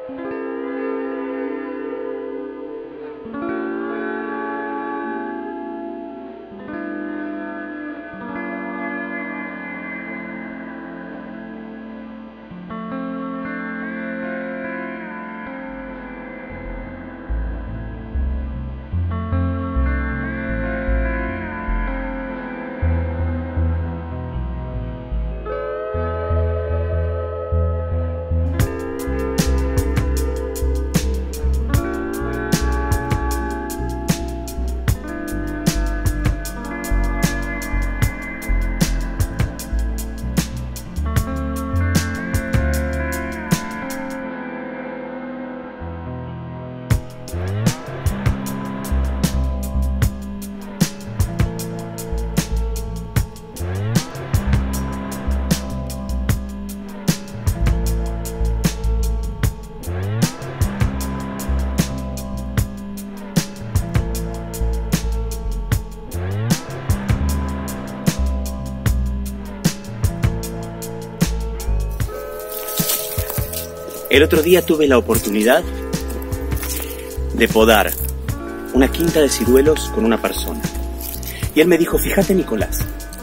El otro día tuve la oportunidad de podar una quinta de ciruelos con una persona. Y él me dijo, fíjate Nicolás,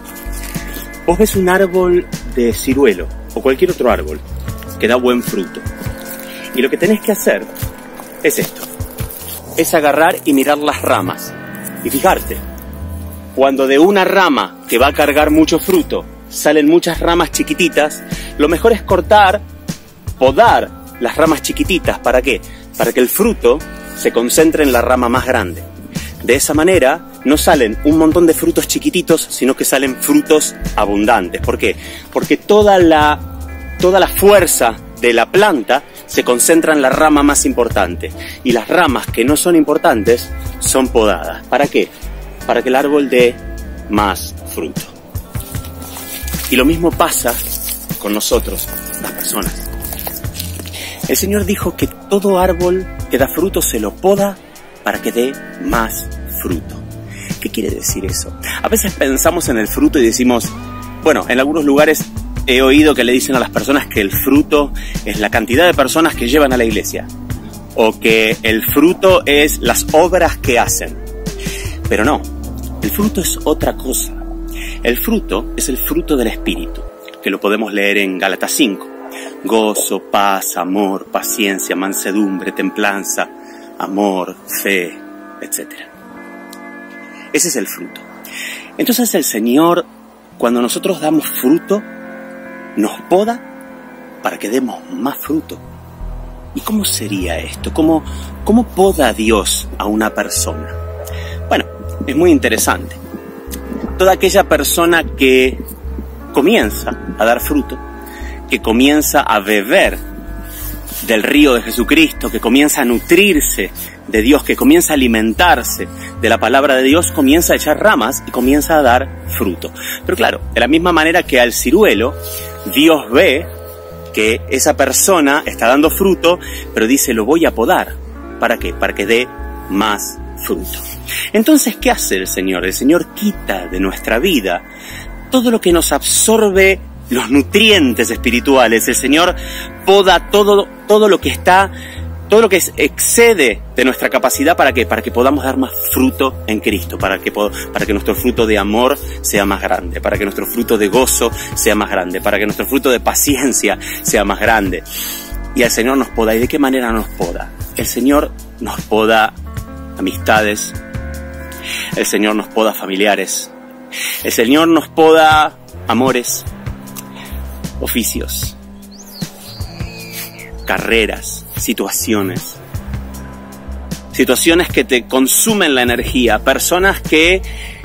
vos ves un árbol de ciruelo o cualquier otro árbol que da buen fruto. Y lo que tenés que hacer es esto, es agarrar y mirar las ramas. Y fijarte, cuando de una rama que va a cargar mucho fruto salen muchas ramas chiquititas, lo mejor es cortar, podar las ramas chiquititas. ¿Para qué? Para que el fruto se concentre en la rama más grande. De esa manera no salen un montón de frutos chiquititos, sino que salen frutos abundantes. ¿Por qué? Porque toda la fuerza de la planta se concentra en la rama más importante. Y las ramas que no son importantes son podadas. ¿Para qué? Para que el árbol dé más fruto. Y lo mismo pasa con nosotros, las personas. El Señor dijo que todo árbol que da fruto se lo poda para que dé más fruto. ¿Qué quiere decir eso? A veces pensamos en el fruto y decimos, bueno, en algunos lugares he oído que le dicen a las personas que el fruto es la cantidad de personas que llevan a la iglesia, o que el fruto es las obras que hacen. Pero no, el fruto es otra cosa. El fruto es el fruto del Espíritu, que lo podemos leer en Gálatas 5. Gozo, paz, amor, paciencia, mansedumbre, templanza, amor, fe, etc. Ese es el fruto. Entonces el Señor, cuando nosotros damos fruto, nos poda para que demos más fruto. ¿Y cómo sería esto? ¿Cómo poda Dios a una persona? Bueno, es muy interesante. Toda aquella persona que comienza a dar fruto, que comienza a beber del río de Jesucristo, que comienza a nutrirse de Dios, que comienza a alimentarse de la palabra de Dios, comienza a echar ramas y comienza a dar fruto. Pero claro, de la misma manera que al ciruelo, Dios ve que esa persona está dando fruto, pero dice, lo voy a podar. ¿Para qué? Para que dé más fruto. Entonces, ¿qué hace el Señor? El Señor quita de nuestra vida todo lo que nos absorbe los nutrientes espirituales. El Señor poda todo lo que excede de nuestra capacidad. ¿Para qué? Para que podamos dar más fruto en Cristo, para que nuestro fruto de amor sea más grande, para que nuestro fruto de gozo sea más grande, para que nuestro fruto de paciencia sea más grande. Y el Señor nos poda. ¿Y de qué manera nos poda? El Señor nos poda amistades, el Señor nos poda familiares, el Señor nos poda amores, oficios, carreras, situaciones que te consumen la energía, personas que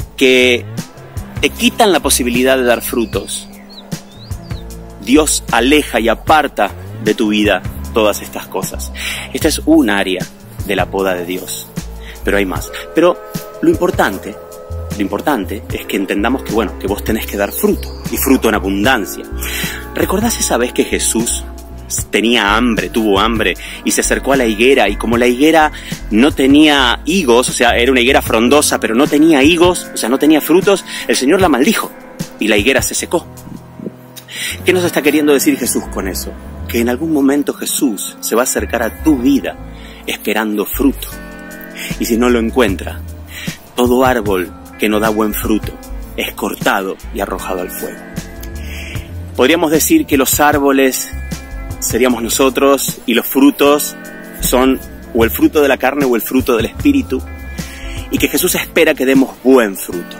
te quitan la posibilidad de dar frutos. Dios aleja y aparta de tu vida todas estas cosas. Esta es un área de la poda de Dios, pero hay más. Pero lo importante es que entendamos que, bueno, que vos tenés que dar fruto, y fruto en abundancia. ¿Recordás esa vez que Jesús tenía hambre, tuvo hambre, y se acercó a la higuera, y como la higuera no tenía higos, o sea, era una higuera frondosa, pero no tenía higos, o sea, no tenía frutos, el Señor la maldijo, y la higuera se secó? ¿Qué nos está queriendo decir Jesús con eso? que en algún momento Jesús se va a acercar a tu vida esperando fruto. Y si no lo encuentra, todo árbol que no da buen fruto es cortado y arrojado al fuego. Podríamos decir que los árboles seríamos nosotros y los frutos son o el fruto de la carne o el fruto del espíritu, y que Jesús espera que demos buen fruto.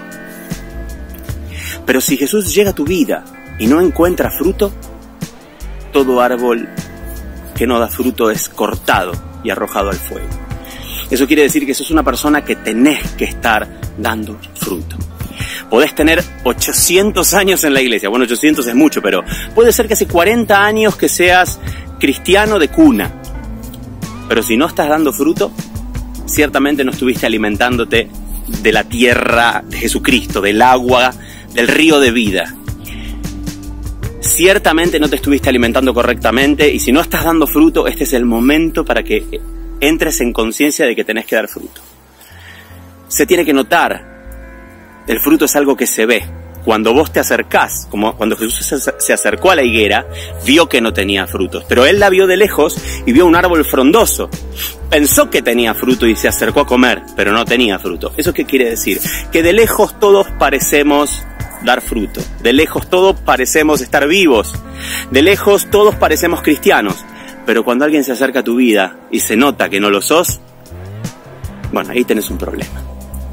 Pero si Jesús llega a tu vida y no encuentra fruto, todo árbol que no da fruto es cortado y arrojado al fuego. Eso quiere decir que sos una persona que tenés que estar dando fruto. Podés tener 800 años en la iglesia. Bueno, 800 es mucho, pero puede ser que hace 40 años que seas cristiano de cuna. Pero si no estás dando fruto, ciertamente no estuviste alimentándote de la tierra de Jesucristo, del agua, del río de vida. Ciertamente no te estuviste alimentando correctamente, y si no estás dando fruto, este es el momento para que entres en conciencia de que tenés que dar fruto. Se tiene que notar. El fruto es algo que se ve. Cuando vos te acercás, como cuando Jesús se acercó a la higuera, vio que no tenía frutos, pero él la vio de lejos y vio un árbol frondoso. Pensó que tenía fruto y se acercó a comer, pero no tenía fruto. ¿Eso qué quiere decir? Que de lejos todos parecemos dar fruto. De lejos todos parecemos estar vivos. De lejos todos parecemos cristianos. Pero cuando alguien se acerca a tu vida y se nota que no lo sos, bueno, ahí tenés un problema.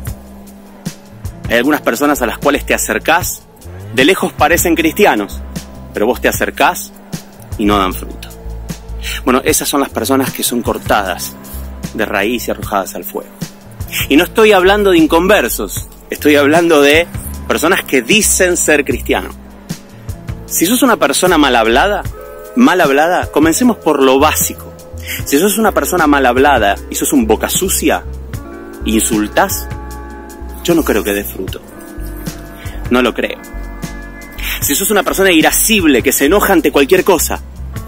Hay algunas personas a las cuales te acercás, de lejos parecen cristianos, pero vos te acercás y no dan fruto. Bueno, esas son las personas que son cortadas de raíz y arrojadas al fuego. Y no estoy hablando de inconversos, estoy hablando de personas que dicen ser cristianos. Si sos una persona mal hablada, comencemos por lo básico. Si sos una persona mal hablada y sos un boca sucia, insultás, yo no creo que dé fruto. No lo creo. Si sos una persona irascible que se enoja ante cualquier cosa,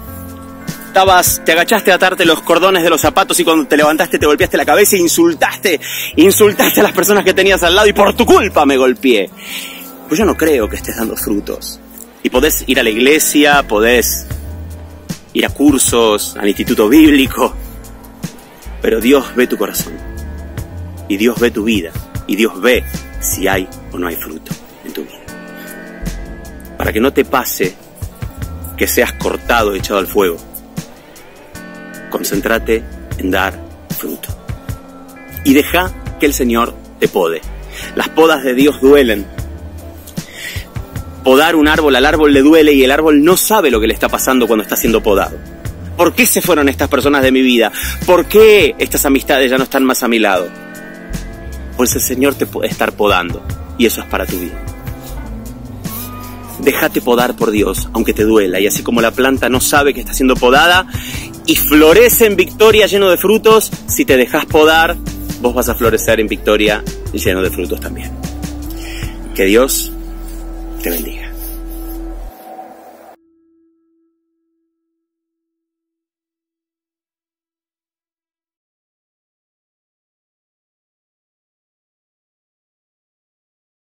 te agachaste a atarte los cordones de los zapatos y cuando te levantaste te golpeaste la cabeza e insultaste a las personas que tenías al lado y por tu culpa me golpeé, pues yo no creo que estés dando frutos. Y podés ir a la iglesia, podés ir a cursos, al instituto bíblico, pero Dios ve tu corazón y Dios ve tu vida. Y Dios ve si hay o no hay fruto en tu vida. Para que no te pase que seas cortado, echado al fuego, concéntrate en dar fruto. Y deja que el Señor te pode. Las podas de Dios duelen. Podar un árbol, al árbol le duele y el árbol no sabe lo que le está pasando cuando está siendo podado. ¿Por qué se fueron estas personas de mi vida? ¿Por qué estas amistades ya no están más a mi lado? Pues el Señor te puede estar podando y eso es para tu vida. Déjate podar por Dios, aunque te duela, y así como la planta no sabe que está siendo podada y florece en victoria lleno de frutos, si te dejas podar, vos vas a florecer en victoria lleno de frutos también. Que Dios te bendiga.